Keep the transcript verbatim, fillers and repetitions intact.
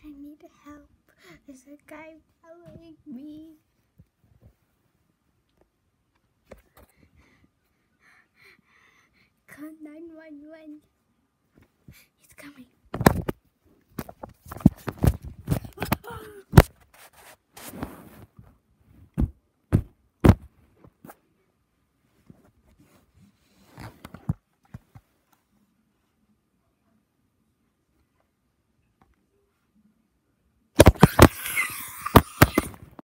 I need help. There's a guy following me. Call nine one one.